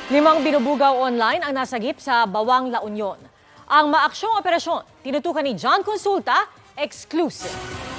5 binubugaw online ang nasagip sa Bawang La Union. Ang maaksyong operasyon, tinutukan ni John Consulta, exclusive.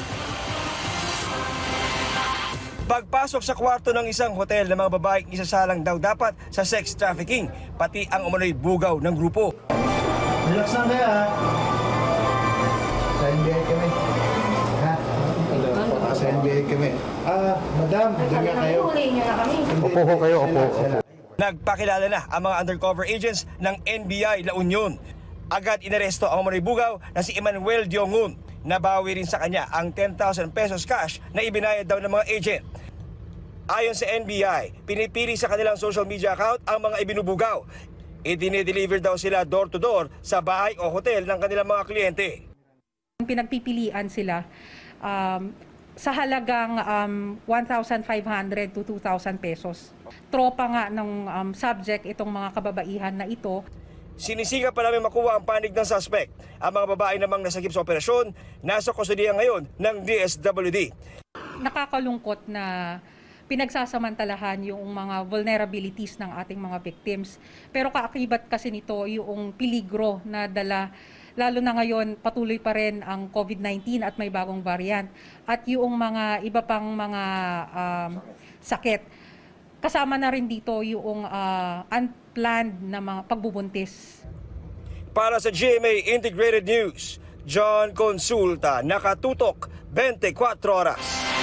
Pagpasok sa kwarto ng isang hotel ng mga babaeng isasalang daw dapat sa sex trafficking, pati ang umano'y bugaw ng grupo. Relax lang kayo ha. Sa NBA kami. Ha? Sa NBA kami. Madam, dyan kayo. Opo ho kayo, opo. Nagpakilala na ang mga undercover agents ng NBI La Union. Agad inaresto ang umano'y bugaw na si Emmanuel Diongun. Nabawi rin sa kanya ang 10,000 pesos cash na ibinayad daw ng mga agent. Ayon sa NBI, pinipili sa kanilang social media account ang mga ibinubugaw. Idine-deliver daw sila door-to-door sa bahay o hotel ng kanilang mga kliyente. Pinagpipilian sila sa halagang 1,500 to 2,000 pesos. Tropa nga ng subject itong mga kababaihan na ito. Sinisiga pa namin makuha ang panig ng suspect. Ang mga babae namang nasagip sa operasyon, nasa kustodiya ngayon ng DSWD. Nakakalungkot na pinagsasamantalahan yung mga vulnerabilities ng ating mga victims. Pero kaakibat kasi nito yung peligro na dala, lalo na ngayon patuloy pa rin ang COVID-19 at may bagong variant. At yung mga iba pang mga sakit. Kasama na rin dito yung unplanned na mga pagbubuntis. Para sa GMA Integrated News, John Consulta, nakatutok 24 oras.